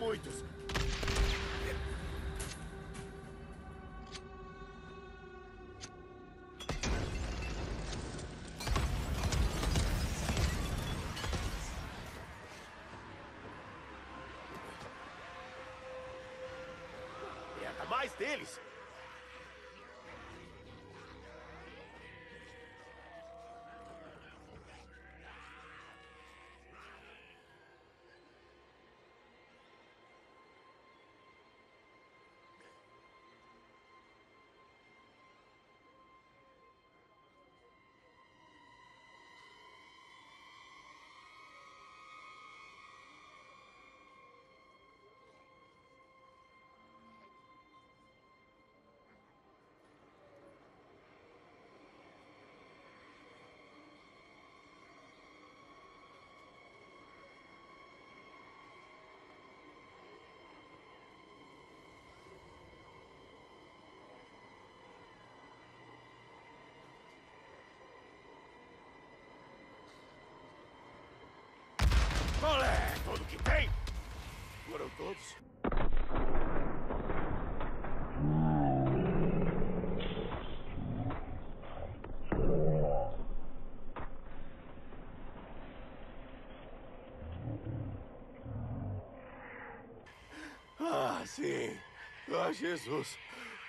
muitos! Merda, mais deles! Qual é? Tudo que tem? Foram todos? Ah, sim. Ah, Jesus.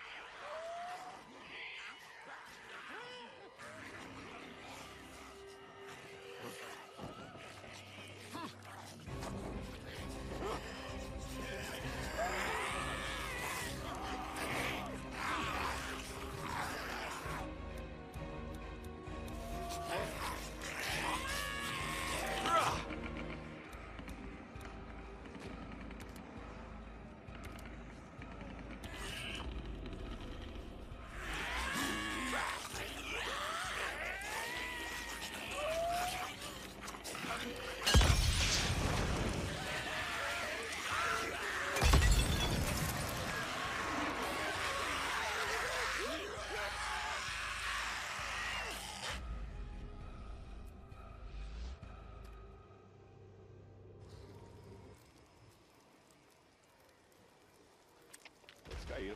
Caiu.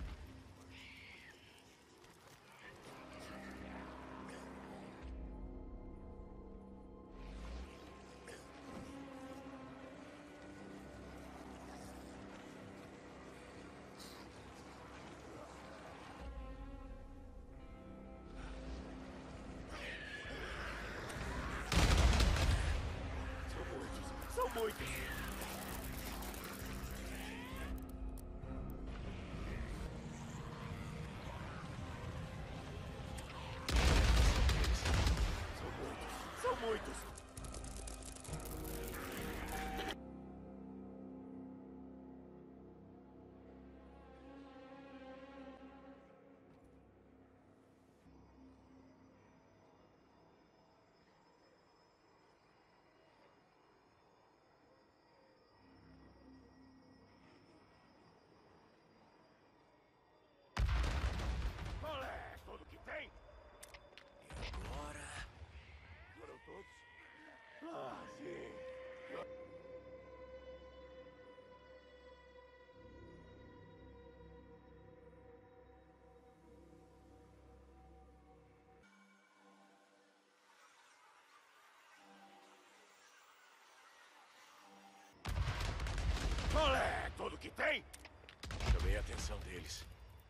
São muitos. São muitos. São muitos! Qual é? Tudo que tem? E agora? Foram todos? Ah, sim. Qual é? Tudo que tem? Chamei a atenção deles.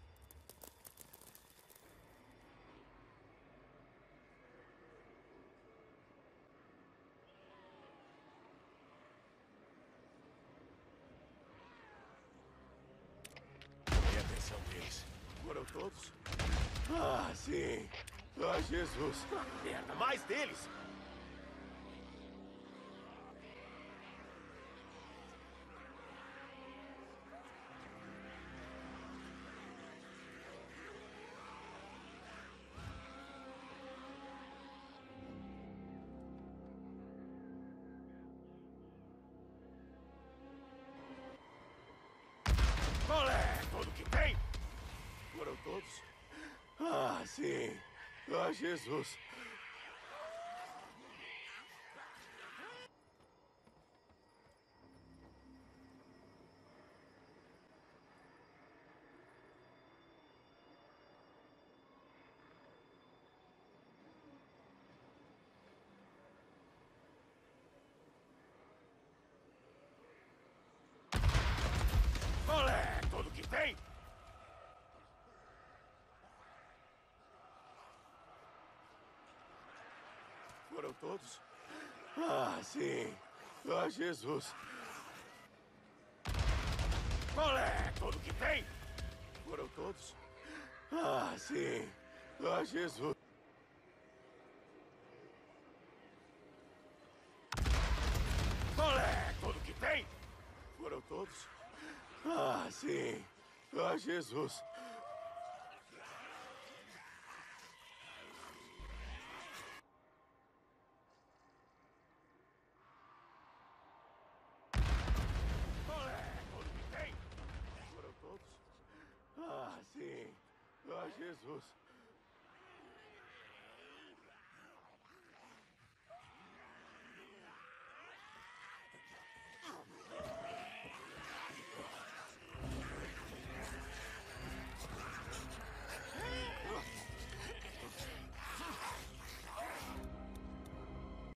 Chamei a atenção deles. Foram todos? Ah, sim. Ah, Jesus. Merda, mais deles! Qual é? Tudo que tem? Foram todos? Ah, sim. Ah, Jesus. todos? Ah, sim. Ah, Jesus. Qual é? Tudo que tem? Foram todos? Ah, sim. Ah, Jesus. Qual é? Tudo que tem? Foram todos? Ah, sim. Ah, Jesus. Qual é? Tudo que tem? Foram todos? Ah, sim. Ah, Jesus.